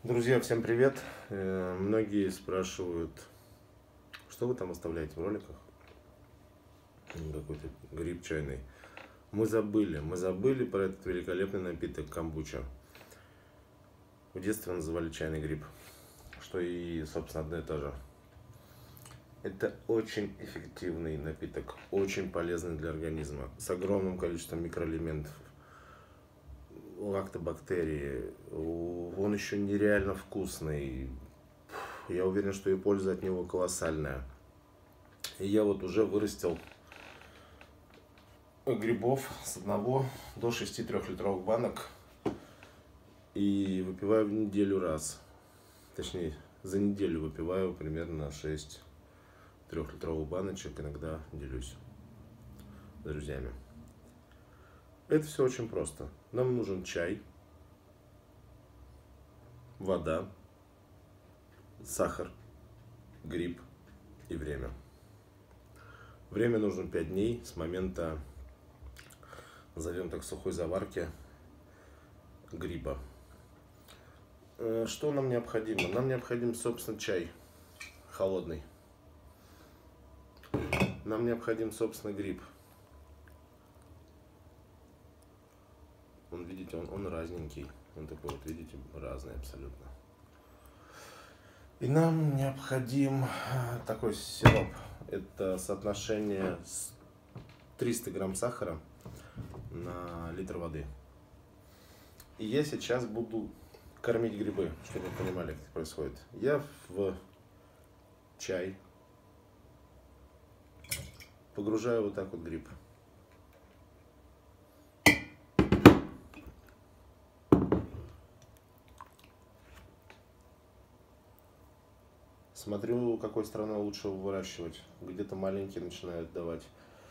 Друзья, всем привет! Многие спрашивают, что вы там оставляете в роликах? Какой-то гриб чайный. Мы забыли про этот великолепный напиток камбуча. В детстве называли чайный гриб, что и, собственно, одно и то же. Это очень эффективный напиток, очень полезный для организма, с огромным количеством микроэлементов, лактобактерии. Он еще нереально вкусный. Я уверен, что и польза от него колоссальная. И я вот уже вырастил грибов с 1 до 6 трехлитровых банок. И выпиваю в неделю раз. Точнее, за неделю выпиваю примерно 6 трехлитровых баночек. Иногда делюсь с друзьями. Это все очень просто. Нам нужен чай, вода, сахар, гриб и время. Время нужно 5 дней с момента, назовем так, сухой заварки гриба. Что нам необходимо? Нам необходим, собственно, чай холодный. Нам необходим, собственно, гриб. Он, видите, он разненький. Он такой вот, видите, разный абсолютно. И нам необходим такой сироп. Это соотношение 300 грамм сахара на литр воды. И я сейчас буду кормить грибы, чтобы вы понимали, как это происходит. Я в чай погружаю вот так вот гриб. Смотрю, какой страной лучше его выращивать. Где-то маленькие начинают давать.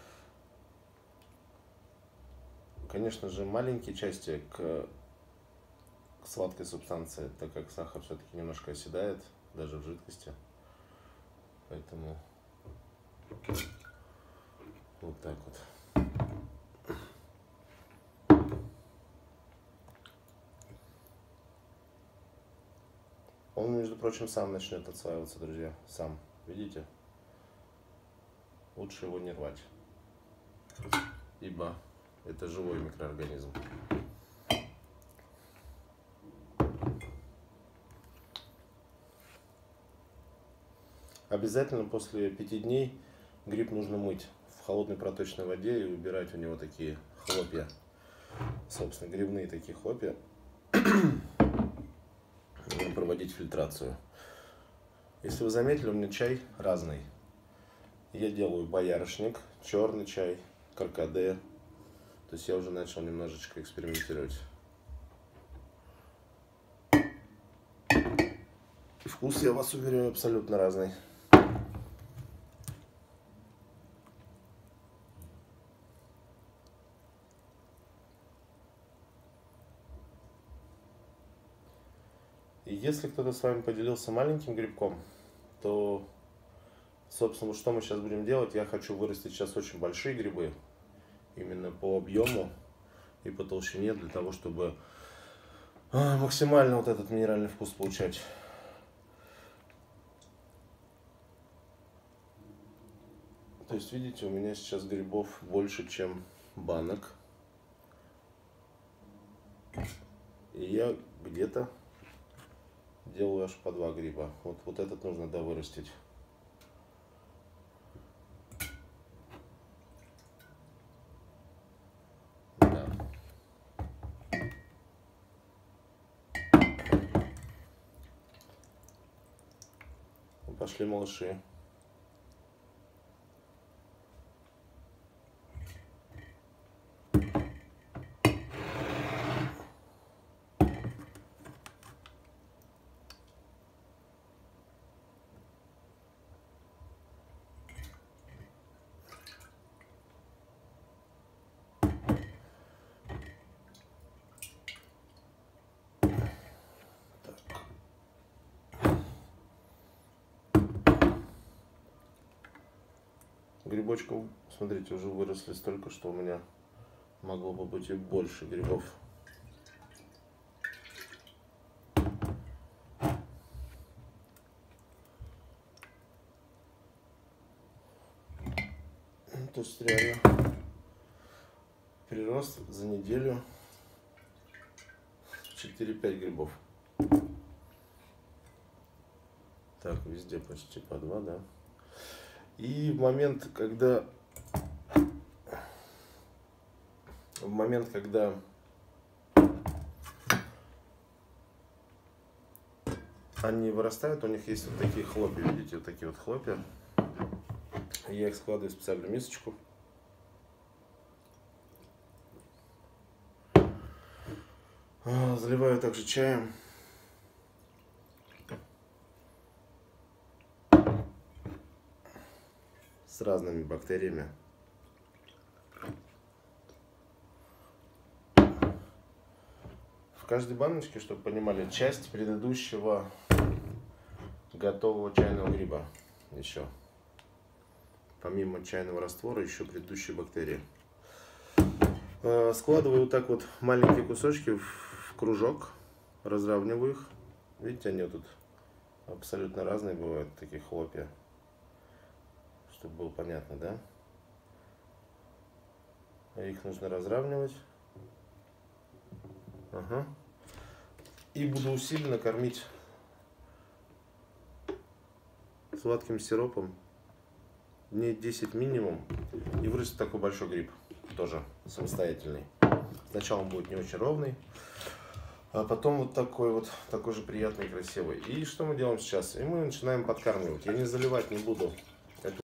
Конечно же, маленькие части к сладкой субстанции, так как сахар все-таки немножко оседает, даже в жидкости. Поэтому вот так вот. Он, между прочим, сам начнет отслаиваться, друзья. Сам. Видите? Лучше его не рвать. Ибо это живой микроорганизм. Обязательно после 5 дней гриб нужно мыть в холодной проточной воде и убирать у него такие хлопья. Собственно, грибные такие хлопья. Проводить фильтрацию. Если вы заметили, у меня чай разный. Я делаю боярышник, черный чай, каркаде. То есть я уже начал немножечко экспериментировать. И вкус, я вас уверяю, абсолютно разный. И если кто-то с вами поделился маленьким грибком, то, собственно, что мы сейчас будем делать? Я хочу вырастить сейчас очень большие грибы, именно по объему и по толщине, для того, чтобы максимально вот этот минеральный вкус получать. То есть, видите, у меня сейчас грибов больше, чем банок. И я где-то делаю аж по 2 гриба. Вот этот нужно довырастить. Да. Пошли малыши. Грибочков, смотрите, уже выросли столько, что у меня могло бы быть и больше грибов. есть реально прирост за неделю 4-5 грибов. Так, везде почти по 2, да. И в момент, когда они вырастают, у них есть вот такие хлопья, видите, вот такие вот хлопья. Я их складываю в специальную мисочку. Заливаю также чаем. С разными бактериями. В каждой баночке, чтобы понимали, часть предыдущего готового чайного гриба еще. Помимо чайного раствора, еще предыдущие бактерии. Складываю вот так вот маленькие кусочки в кружок, разравниваю их. Видите, они вот тут абсолютно разные бывают, такие хлопья. Чтобы было понятно, да? Их нужно разравнивать. Ага. И буду усиленно кормить сладким сиропом дней 10 минимум. И вырастет такой большой гриб, тоже самостоятельный. Сначала он будет не очень ровный, а потом вот такой же приятный и красивый. И что мы делаем сейчас? И мы начинаем подкармливать. Я не заливать не буду